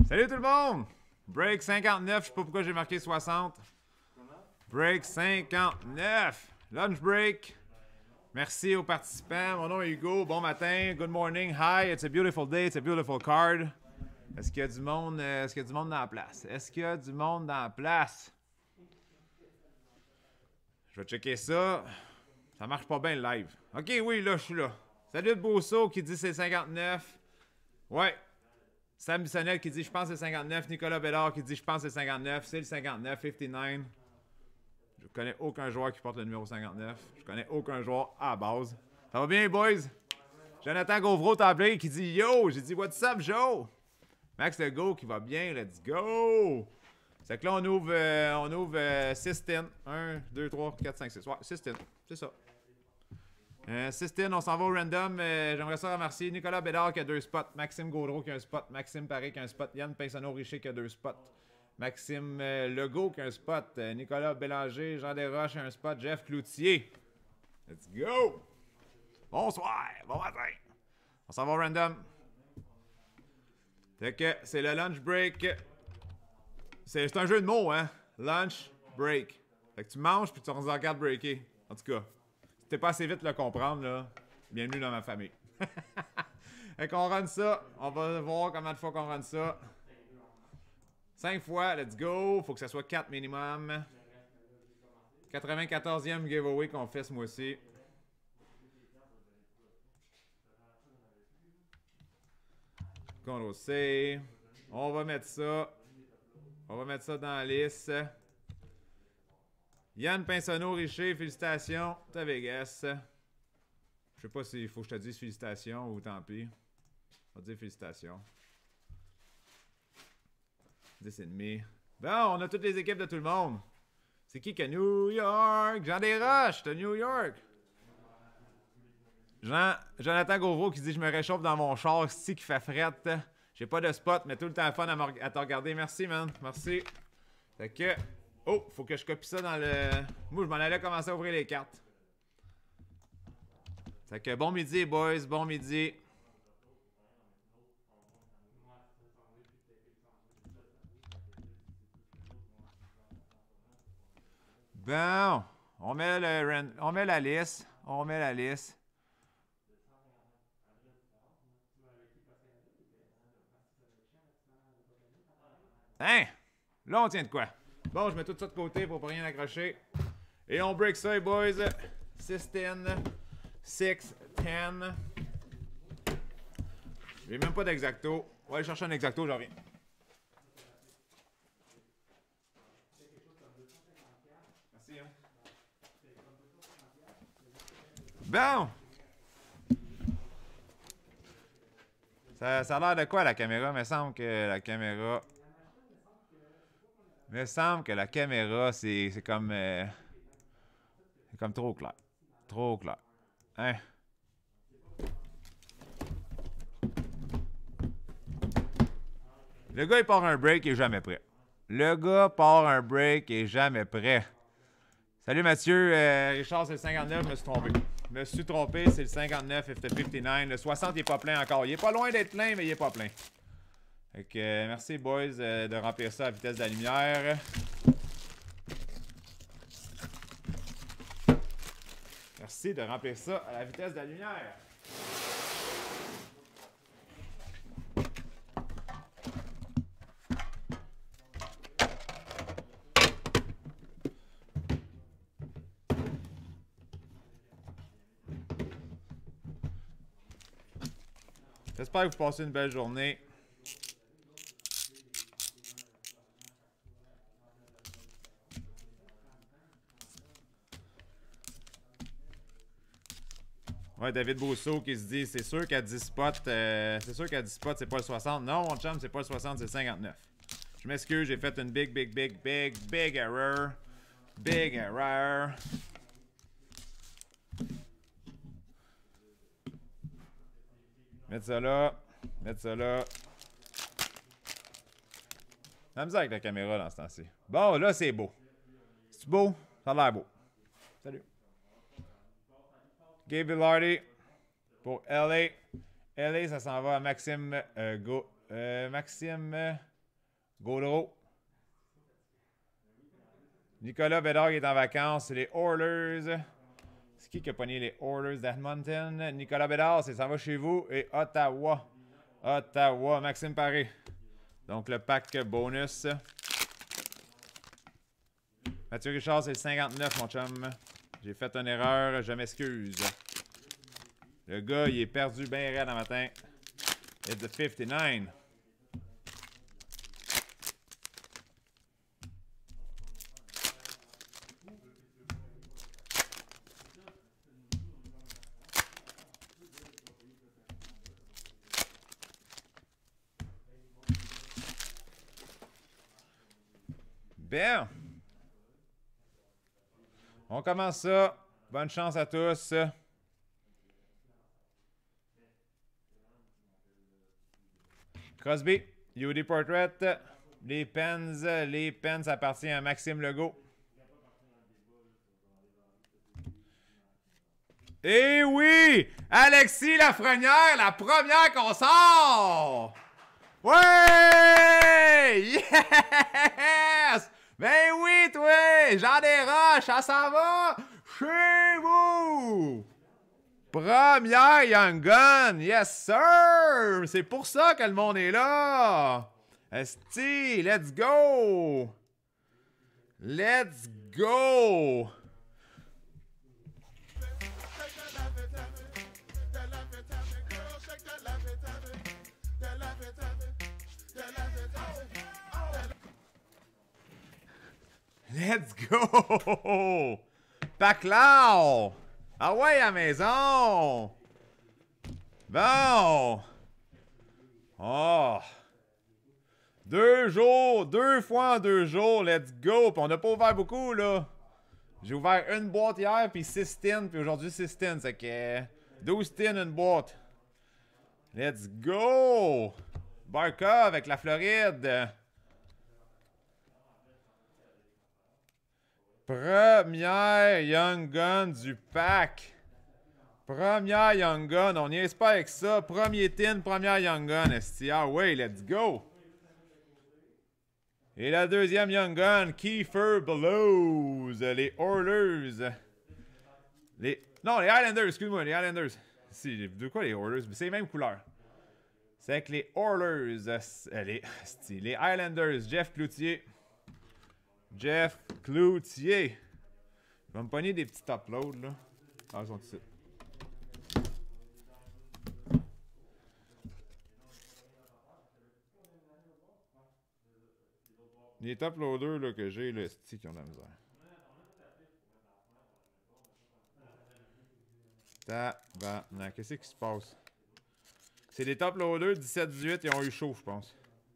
Salut tout le monde! Break 59, je sais pas pourquoi j'ai marqué 60. Break 59. Lunch break. Merci aux participants. Mon nom est Hugo. Bon matin. Good morning. Hi. It's a beautiful day. It's a beautiful card. Est-ce qu'il y a du monde? Est-ce qu'il y a du monde dans la place? Est-ce qu'il y a du monde dans la place? Je vais checker ça. Ça marche pas bien le live. Ok, oui, là, je suis là. Salut de Bosso qui dit c'est 59. Ouais. Sam Bissonnel qui dit je pense que c'est 59. Nicolas Bédard qui dit je pense que c'est 59. C'est le 59, 59. Je connais aucun joueur qui porte le numéro 59. Je connais aucun joueur à la base. Ça va bien, boys? Jonathan Gauvreau tablé qui dit yo. J'ai dit what's up, Joe? Max Legault qui va bien. Let's go! C'est que là, on ouvre 6 tins. 1, 2, 3, 4, 5, 6. Ouais, 6 tins. C'est ça. 6 tins, on s'en va au random. J'aimerais ça remercier Nicolas Bédard qui a 2 spots. Maxime Gaudreau qui a un spot. Maxime Paré qui a un spot. Yann Pinsonneau-Richer qui a 2 spots. Maxime Legault qui a un spot. Nicolas Bélanger, Jean Desroches a un spot. Jeff Cloutier. Let's go! Bonsoir! Bon matin! On s'en va au random. Fait que c'est le lunch break. C'est un jeu de mots, hein? Lunch break. Fait que tu manges puis tu regardes breaker. En tout cas, si t'es pas assez vite de le comprendre, là, bienvenue dans ma famille. Fait qu'on run ça. On va voir combien de fois qu'on run ça. 5 fois, let's go. Faut que ça soit 4 minimum. 94e giveaway qu'on fait ce mois-ci. CTRL-C. On va mettre ça. On va mettre ça dans la liste. Yann Pinsonneau-Richer, félicitations. T'as Vegas. Je sais pas s'il faut que je te dise félicitations ou tant pis. On va dire félicitations. 10,5. Bon, on a toutes les équipes de tout le monde. C'est qui a New York? Jean Desroches, t'as New York. Jonathan Gauvreau qui dit je me réchauffe dans mon char, si qui fait frette. J'ai pas de spot, mais tout le temps fun à te regarder. Merci, man. Merci. Fait que. Oh, faut que je copie ça dans le. Moi, je m'en allais commencer à ouvrir les cartes. Fait que bon midi, boys. Bon midi. Bon. On met la liste. On met la liste. Hein? Là, on tient de quoi? Bon, je mets tout ça de côté pour pas rien accrocher. Et on break ça, les boys. 6, 10. 6, 10. J'ai même pas d'exacto. On va aller chercher un exacto, j'en reviens. Merci, hein. Bon! Ça a l'air de quoi, la caméra? Il me semble que la caméra... Il me semble que la caméra, c'est comme... c'est comme trop clair. Trop clair. Hein? Le gars, il part un break, il est jamais prêt. Le gars part un break, il est jamais prêt. Salut Mathieu. Richard, c'est le 59, je me suis trompé. Je me suis trompé, c'est le 59, if the 59. Le 60, il est pas plein encore. Il est pas loin d'être plein, mais il est pas plein. Fait que, merci, boys, de remplir ça à la vitesse de la lumière. Merci de remplir ça à la vitesse de la lumière. J'espère que vous passez une belle journée. Ouais, David Bousseau qui se dit c'est sûr qu'à 10 spots, c'est pas le 60. Non, mon chum, c'est pas le 60, c'est le 59. Je m'excuse, j'ai fait une big error. Big error. Mettre ça là. Mettre ça là. La misère avec la caméra dans ce temps-ci. Bon, là, c'est beau. C'est beau? Ça a l'air beau. Salut. Gabe Villardi pour LA. LA, ça s'en va à Maxime Maxime Gaudreau. Nicolas Bédard est en vacances. Les Oilers. C'est qui a pogné les Oilers d'Edmonton? Nicolas Bédard, ça va chez vous. Et Ottawa. Ottawa. Maxime Paré. Donc le pack bonus. Mathieu Richard, c'est le 59, mon chum. J'ai fait une erreur, je m'excuse. Le gars, il est perdu bien raide en matin. It's the 59. Bien. On commence ça. Bonne chance à tous. Crosby, UD Portrait. Les Pens appartiennent à Maxime Legault. Eh oui! Alexis Lafrenière, la première qu'on sort! Ouais! Yes! Ben oui, toi! Jean Desroches, ça s'en va chez vous! Première Young Gun! Yes, sir! C'est pour ça que le monde est là! Esti, let's go! Let's go! Let's go! Paclao! Ah ouais, à la maison! Bon! Oh! 2 jours! 2 fois en 2 jours! Let's go! Puis on n'a pas ouvert beaucoup, là! J'ai ouvert une boîte hier, puis 6 tins, puis aujourd'hui 6 tins. C'est que 12 tins, une boîte. Let's go! Barca avec la Floride. Première Young Gun du pack. Première Young Gun. On n'y est pas avec ça. Premier tin, première Young Gun. Ah ouais, let's go. Et la deuxième Young Gun, Kiefer Bellows. Les Oilers. Non, les Islanders, excuse-moi, les Islanders. Si, de quoi les Oilers? C'est les mêmes couleurs. C'est avec les Oilers. Les Islanders. Jeff Cloutier. Jeff Cloutier. Je vais me pogner des petits uploads, là. Ah, ils sont ici. Les top loaders là, que j'ai, là, c'est qui ont de la misère. Tabarnak, qu'est-ce qui se passe? C'est des top loaders 17-18, ils ont eu chaud, je pense.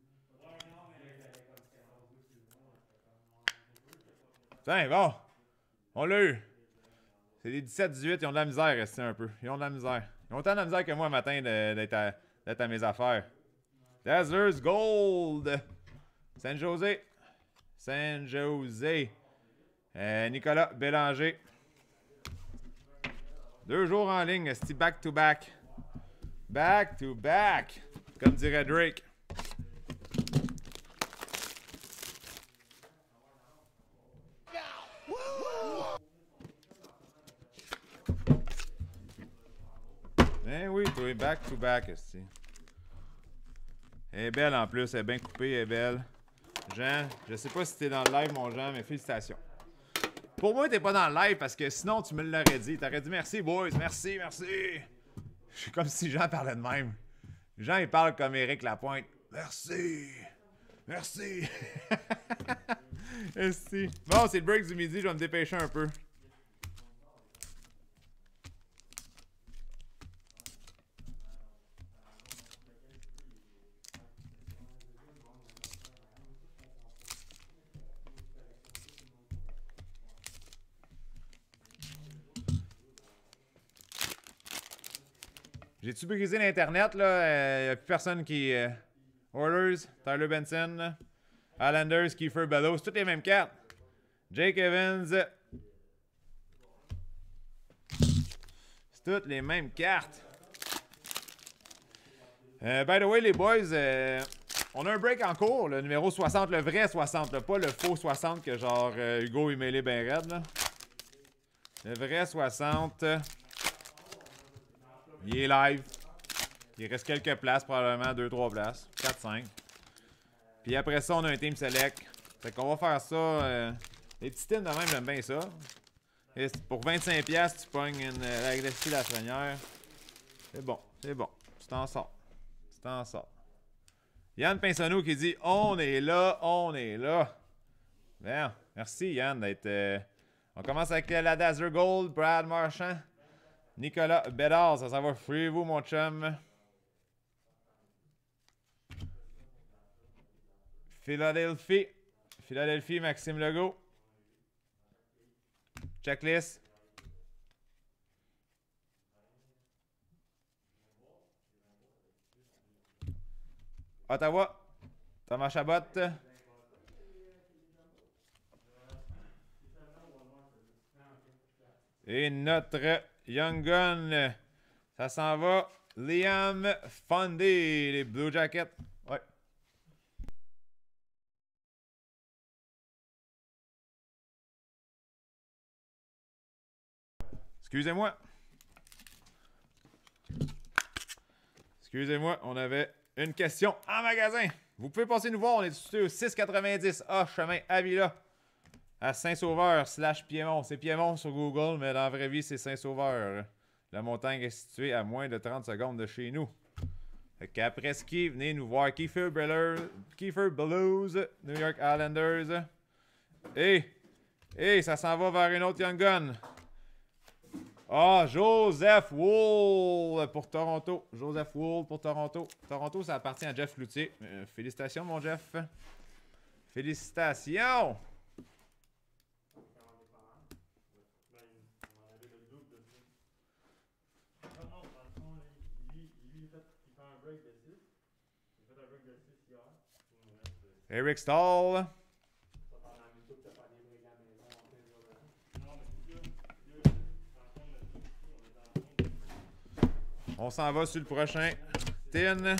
Tiens, bon. On l'a eu. C'est des 17-18, ils ont de la misère, rester un peu. Ils ont de la misère. Ils ont autant de la misère que moi, matin, d'être à mes affaires. Dazzlers Gold. San Jose. San Jose. Nicolas Bélanger. 2 jours en ligne, c'est back-to-back. Back-to-back. Comme dirait Drake. Ben oui, toi, back-to-back, esti. Elle est belle en plus, elle est bien coupée, elle est belle. Jean, je sais pas si t'es dans le live, mon Jean, mais félicitations. Pour moi, t'es pas dans le live parce que sinon, tu me l'aurais dit. T'aurais dit merci, boys, merci, merci. Je suis comme si Jean parlait de même. Jean, il parle comme Éric Lapointe. Merci. Merci. Esti. Bon, c'est le break du midi, je vais me dépêcher un peu. J'ai-tu brisé l'Internet, là? Y'a plus personne qui... Oilers, Tyler Benson, Islanders, Kiefer Bellows, toutes les mêmes cartes. Jake Evans. C'est toutes les mêmes cartes. By the way, les boys, On a un break en cours, le numéro 60, le vrai 60, là, pas le faux 60 que genre Hugo il mêlé ben raide. Là. Le vrai 60. Il est live. Il reste quelques places, probablement 2-3 places. 4-5. Puis après ça, on a un team select. Fait qu'on va faire ça. Les petits teams de même, j'aime bien ça. Et pour 25$, tu pognes la Galaxie Lafrenière. C'est bon, c'est bon. Tu t'en sors. Tu t'en sors. Yann Pinsonneau qui dit on est là, on est là. Bien, merci Yann d'être. On commence avec la Dazzler Gold, Brad Marchand, Nicolas Bédard, ça s'en va free vous mon chum. Philadelphie, Maxime Legault. Checklist. Ottawa, Thomas Chabot. Et notre Young Gun, ça s'en va. Liam Fundy, les Blue Jackets. Ouais. Excusez-moi. Excusez-moi, on avait une question en magasin. Vous pouvez passer nous voir, on est situé au 690 A, chemin Avila, à Saint-Sauveur / Piémont. C'est Piémont sur Google, mais dans la vraie vie, c'est Saint-Sauveur. La montagne est située à moins de 30 secondes de chez nous. Fait qu'après ski, venez nous voir. Kiefer Blues, New York Islanders. Et ça s'en va vers une autre Young Gun. Ah, Joseph Wool pour Toronto. Joseph Wool pour Toronto. Toronto, ça appartient à Jeff Cloutier. Félicitations, mon Jeff. Félicitations! Eric Stahl. On s'en va sur le prochain. Tin.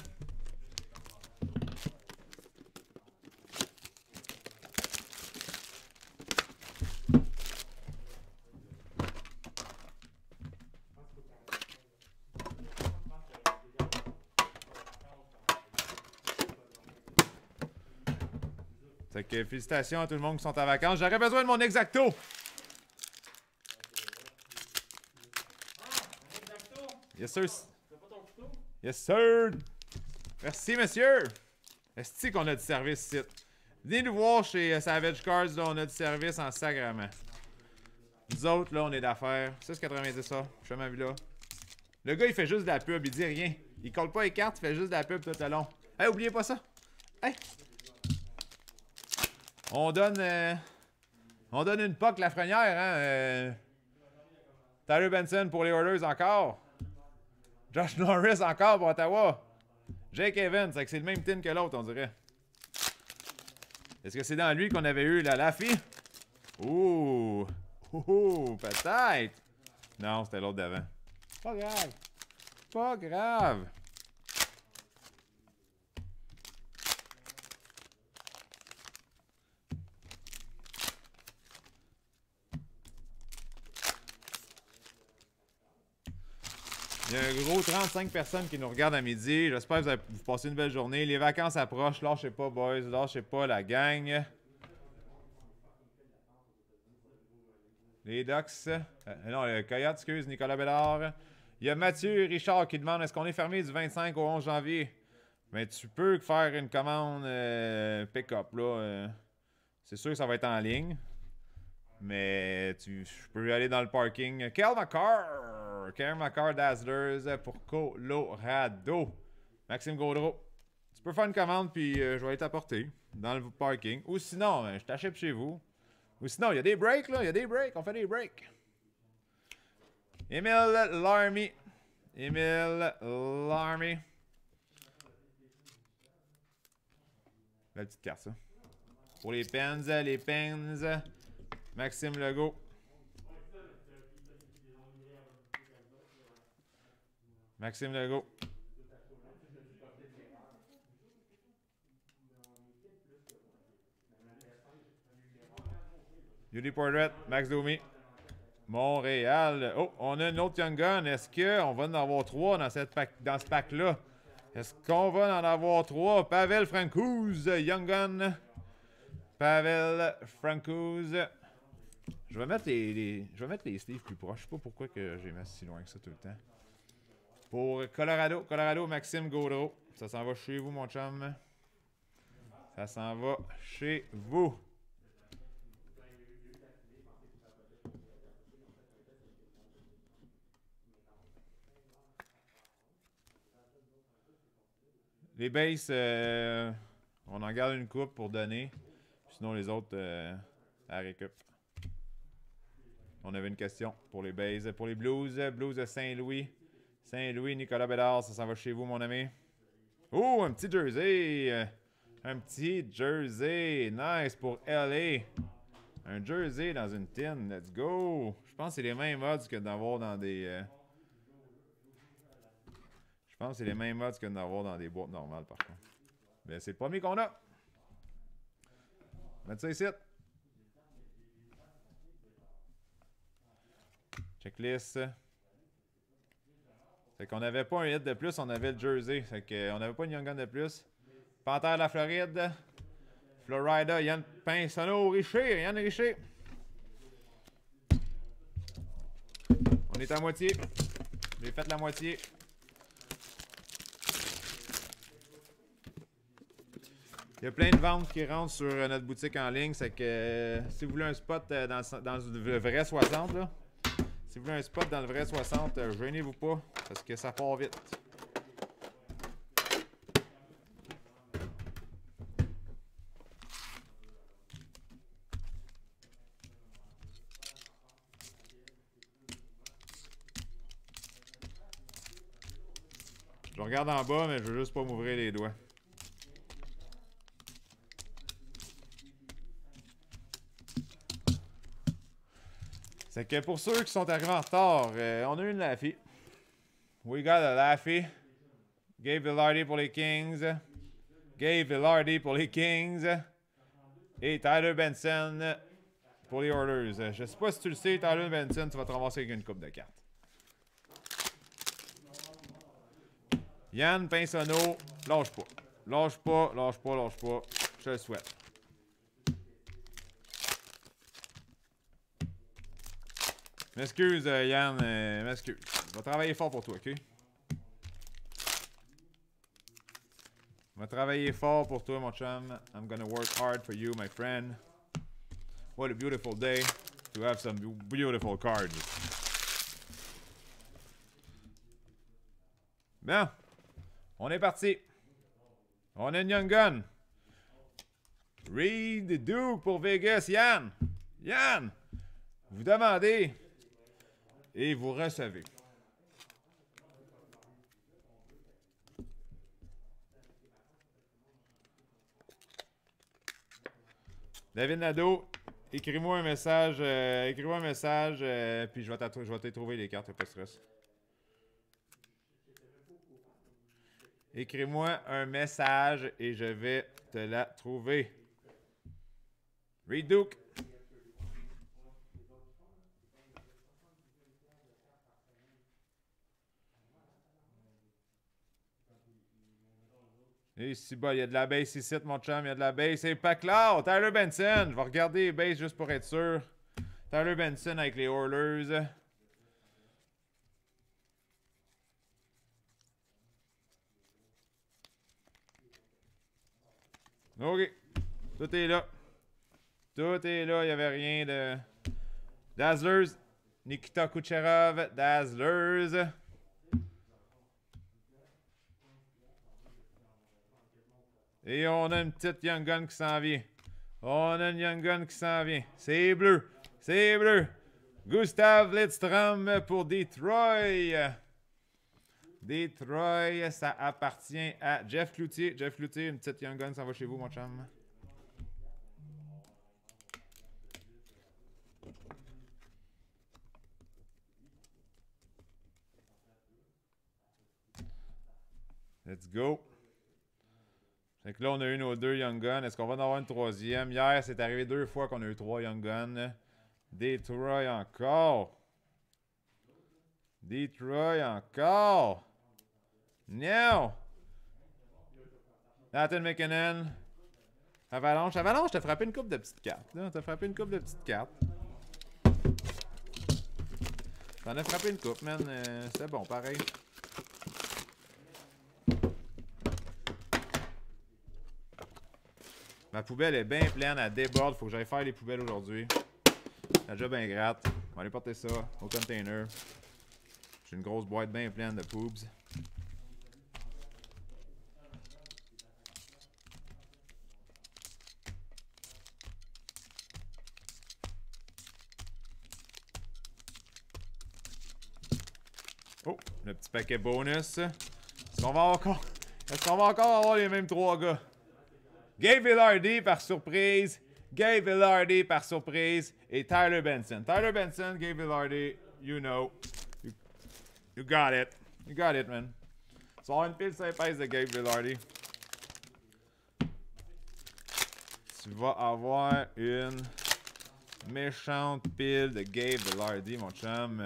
Fait que félicitations à tout le monde qui sont en vacances. J'aurais besoin de mon exacto. Yes, sir. Yes, sir. Merci, monsieur. Est-ce qu'on a du service ici? Venez nous voir chez Savage Cards. Là, on a du service en sacrament. Nous autres, là, on est d'affaires. 6,90 ça. Je suis là. Le gars, il fait juste de la pub. Il dit rien. Il colle pas les cartes. Il fait juste de la pub tout le long. Hey, oubliez pas ça. Hey. On donne une POC Lafrenière, hein. Tyler Benson pour les Oilers encore. Josh Norris encore pour Ottawa. Jake Evans, c'est le même tin que l'autre, on dirait. Est-ce que c'est dans lui qu'on avait eu la Laffy? Ouh! Ouh! Peut-être! Non, c'était l'autre d'avant. Pas grave. Pas grave. Il y a un gros 35 personnes qui nous regardent à midi. J'espère que vous passez une belle journée. Les vacances approchent. Lâchez pas, boys. Lâchez pas, la gang. Les Ducks. Non, le Coyote, excuse, Nicolas Bédard. Il y a Mathieu et Richard qui demandent est-ce qu'on est fermé du 25 au 11 janvier? Mais tu peux faire une commande pick-up, là. C'est sûr que ça va être en ligne. Mais je peux aller dans le parking. Kyle McCarr Dazzlers pour Colorado. Maxime Gaudreau. Tu peux faire une commande, puis je vais aller t'apporter dans le parking. Ou sinon, je t'achète chez vous. Ou sinon, il y a des breaks, là. Il y a des breaks. On fait des breaks. Emile Larmy. Belle petite carte, ça. Pour les Pens. Maxime Legault. Maxime Legault. Beauty Portrait, Max Domi. Montréal. Oh, on a une autre Young Gun. Est-ce qu'on va en avoir 3 dans ce pack-là? Est-ce qu'on va en avoir 3? Pavel Francouz, Young Gun. Pavel Francouz. Je vais mettre les sleeves plus proches. Je sais pas pourquoi que j'ai mis si loin que ça tout le temps. Pour Colorado, Maxime Gaudreau. Ça s'en va chez vous, mon chum. Ça s'en va chez vous. Les bases, on en garde une coupe pour donner. Sinon, les autres, à récup. On avait une question pour les bases. Pour les Blues, Blues de Saint-Louis. Saint-Louis, Nicolas Bédard, ça s'en va chez vous, mon ami. Oh, un petit jersey. Un petit jersey. Nice pour LA. Un jersey dans une tin. Let's go. Je pense que c'est les mêmes odds que d'avoir dans des... Je pense que c'est les mêmes odds que d'avoir dans des boîtes normales, par contre. Ben, c'est le premier qu'on a. Mettre ça ici. Checklist. Fait qu'on n'avait pas un hit de plus, on avait le jersey. Fait qu'on n'avait pas une Young Gun de plus. Panthère de la Floride. Florida, Yann Pinsonneau, Richer. Yann Richer. On est à moitié. J'ai fait la moitié. Il y a plein de ventes qui rentrent sur notre boutique en ligne. C'est que si vous voulez un spot dans le vrai 60, là, si vous voulez un spot dans le vrai 60, gênez-vous pas parce que ça part vite. Je regarde en bas, mais je veux juste pas m'ouvrir les doigts. C'est que pour ceux qui sont arrivés en retard, on a une Laffy. We got a Laffy. Gabe Vilardi pour les Kings. Gabe Vilardi pour les Kings. Et Tyler Benson pour les Oilers. Je sais pas si tu le sais, Tyler Benson, tu vas te ramasser avec une coupe de cartes. Yann Pinsonneau, lâche pas. Lâche pas, lâche pas, lâche pas. Je te le souhaite. M'excuse, Yann, m'excuse. Je vais travailler fort pour toi, ok? Je vais travailler fort pour toi, mon chum. I'm gonna work hard for you, my friend. What a beautiful day to have some beautiful cards. Bien. On est parti. On a une Young Gun. Reed Duke pour Vegas. Yann. Yann. Vous demandez et vous recevez. David Nadeau, écris-moi un message, puis je vais te trouver les cartes, pas de stress. Écris-moi un message et je vais te la trouver. Reed Duke. Et si bas, il y a de la base ici, mon chum, il y a de la base. C'est pas clair. Tyler Benson. Je vais regarder les bases juste pour être sûr. Tyler Benson avec les Oilers. OK. Tout est là. Tout est là. Il n'y avait rien de... Dazzlers. Nikita Kucherov. Dazzlers. Et on a une petite Young Gun qui s'en vient. On a une Young Gun qui s'en vient. C'est bleu. C'est bleu. Gustav Lidstrom pour Detroit. Detroit, ça appartient à Jeff Cloutier. Jeff Cloutier, une petite Young Gun, ça va chez vous, mon chum. Let's go. Fait que là, on a eu nos 2 Young Guns. Est-ce qu'on va en avoir une troisième? Hier, c'est arrivé 2 fois qu'on a eu 3 Young Guns. Detroit encore. Detroit encore. No! Nathan McKinnon. Avalanche. Avalanche, t'as frappé une coupe de petites cartes. T'as frappé une coupe de petites cartes. T'en as frappé une coupe, man. C'est bon, pareil. Ma poubelle est bien pleine, elle déborde. Faut que j'aille faire les poubelles aujourd'hui. La job bien gratte. On va aller porter ça au container. J'ai une grosse boîte bien pleine de poubs. Oh, le petit paquet bonus. Est-ce qu'on va encore avoir les mêmes 3 gars? Gabe Vilardi par surprise. Gabe Vilardi par surprise. Et Tyler Benson. Tyler Benson, Gabe Vilardi, you know. You got it. You got it, man. Tu vas avoir une pile sympa de Gabe Vilardi. Tu vas avoir une méchante pile de Gabe Vilardi, mon chum.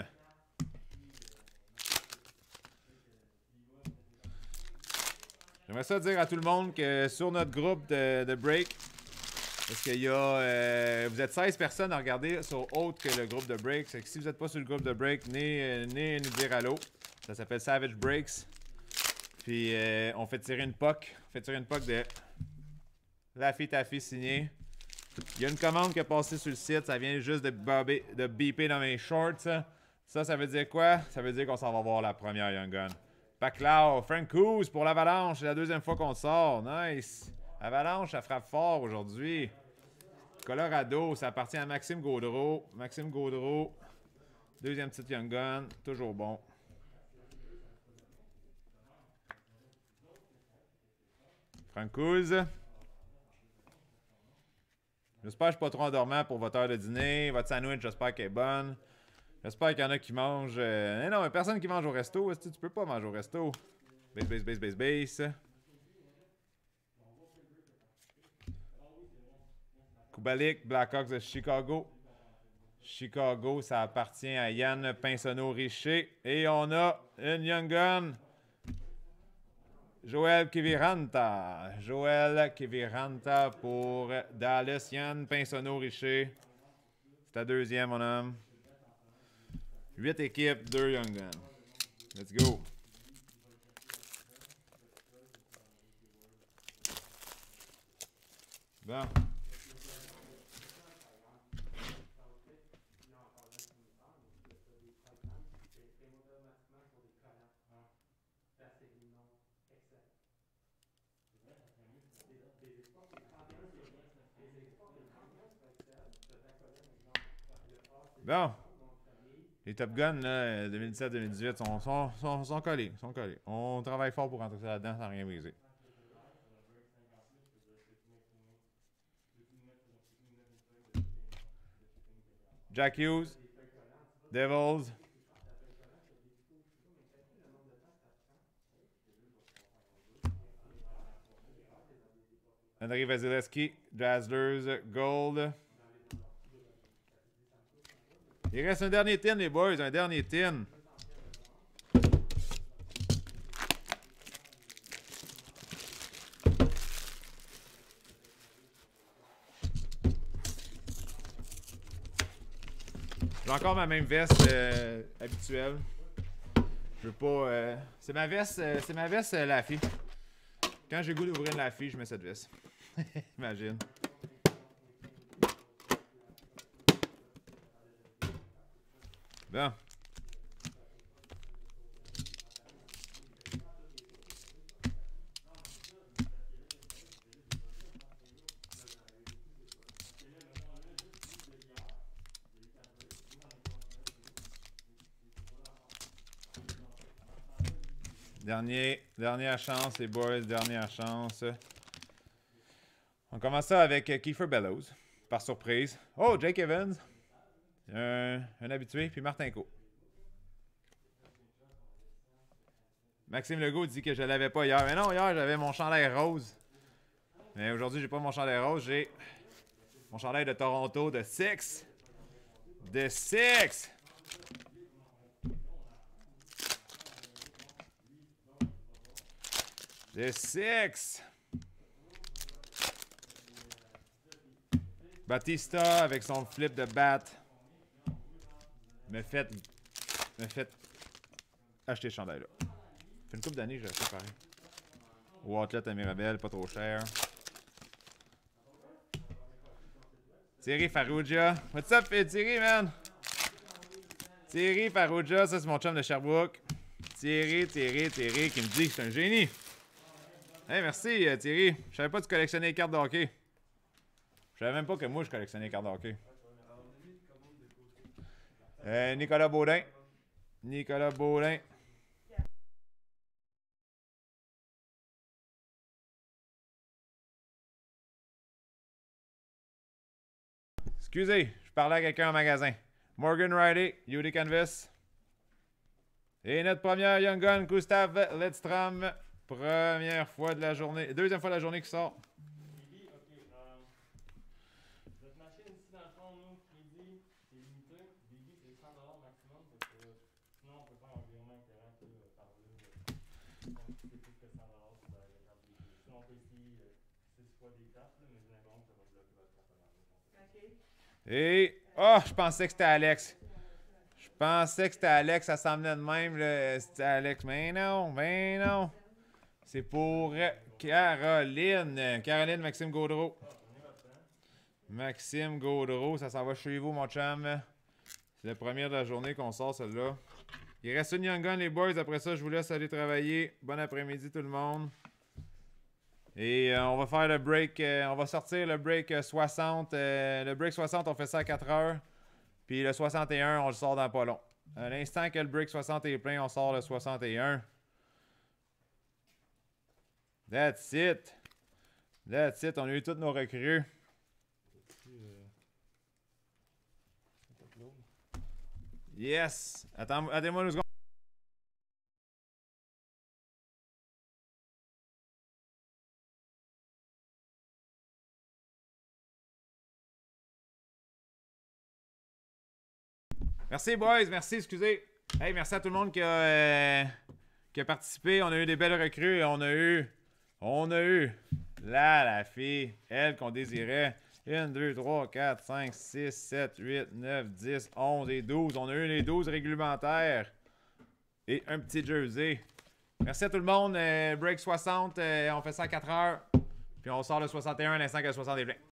J'aimerais ça dire à tout le monde que sur notre groupe de break, parce qu'il y a... vous êtes 16 personnes à regarder sur autre que le groupe de break. C'est que si vous n'êtes pas sur le groupe de break, venez nous dire allô. Ça s'appelle Savage Breaks. Puis on fait tirer une POC. On fait tirer une POC de Laffy Taffy signée. Il y a une commande qui est passée sur le site. Ça vient juste de beeper dans mes shorts. Ça veut dire quoi? Ça veut dire qu'on s'en va voir la première Young Gun. Paclao, Frank Coos pour l'Avalanche. C'est la deuxième fois qu'on sort. Nice. Avalanche, ça frappe fort aujourd'hui. Colorado, ça appartient à Maxime Gaudreau. Maxime Gaudreau. Deuxième petite Young Gun. Toujours bon. Frank Coos. J'espère que je ne suis pas trop endormant pour votre heure de dîner. Votre sandwich, j'espère qu'elle est bonne. J'espère qu'il y en a qui mangent... non, mais personne qui mange au resto. Tu peux pas manger au resto. Base. Kubalik, Blackhawks de Chicago. Chicago, ça appartient à Yann Pinsonneau-Richer. Et on a une Young Gun. Joël Kiviranta. Joël Kiviranta pour Dallas. Yann Pinsonneau-Richer. C'est ta deuxième, mon homme. 8 équipes, 2 Young Guns. Let's go. Bon. Bon. Les Top Gun, 2017-2018, sont collés. On travaille fort pour rentrer ça là-dedans sans rien briser. Jack Hughes. Devils. Andrei Vasilevski. Dazzlers. Gold. Il reste un dernier tin, les boys. Un dernier tin. J'ai encore ma même veste habituelle. Je veux pas... c'est ma veste Laffy. Quand j'ai le goût d'ouvrir une Laffy, je mets cette veste. Imagine. Bon. Dernière chance, les boys, dernière chance. On commence ça avec Kiefer Bellows, par surprise. Oh, Jake Evans. Un habitué, puis Martinko. Maxime Legault dit que je l'avais pas hier. Mais non, hier, j'avais mon chandail rose. Mais aujourd'hui, j'ai pas mon chandail rose, j'ai mon chandail de Toronto de Six. De Six! De Six! Batista avec son flip de bat me fait acheter ce chandail-là. Ça fait une couple d'années que j'ai acheté pareil. Au Outlet à Mirabel, pas trop cher. Thierry Farrugia. What's up, Thierry, man? Thierry Farrugia, ça c'est mon chum de Sherbrooke. Thierry qui me dit que c'est un génie. Hey, merci Thierry. Je savais pas que tu collectionnais les cartes de hockey. Je savais même pas que moi je collectionnais les cartes de hockey. Nicolas Baudin. Nicolas Baudin. Excusez, je parlais à quelqu'un en magasin. Morgan Riley, UD Canvas. Et notre première Young Gun, Gustav Lidstrom. Première fois de la journée. Deuxième fois de la journée qui sort. Biggie, ok. Cette machine ici, dans le fond, nous, crédit, c'est limité. Biggie, c'est 100$ maximum. Parce que sinon, on peut faire un virement intérêt par là. Donc, si c'est plus que 100$ sur la carte Biggie. Sinon, on peut essayer 6 fois des cartes, mais généralement, ça va bloquer votre carte. Ok. Et. Oh, je pensais que c'était Alex. Je pensais que c'était Alex, ça semblait de même. C'était Alex. Mais non, mais non. C'est pour Caroline. Caroline Maxime Gaudreau. Maxime Gaudreau, ça s'en va chez vous, mon chum. C'est la première de la journée qu'on sort, celle-là. Il reste une Young Gun, les boys. Après ça, je vous laisse aller travailler. Bon après-midi, tout le monde. Et on va faire le break. On va sortir le break 60. Le break 60, on fait ça à 4 heures. Puis le 61, on le sort dans pas long. À l'instant que le break 60 est plein, on sort le 61. That's it. That's it. On a eu toutes nos recrues. Yes. Attendez-moi une seconde. Merci, boys. Merci, excusez. Hey, merci à tout le monde qui a participé. On a eu des belles recrues et on a eu la fille, elle qu'on désirait. 1, 2, 3, 4, 5, 6, 7, 8, 9, 10, 11 et 12. On a eu les 12 réglementaires. Et un petit jersey. Merci à tout le monde. Break 60, on fait ça à 4 heures. Puis on sort le 61 à l'instant que le 60 est plein.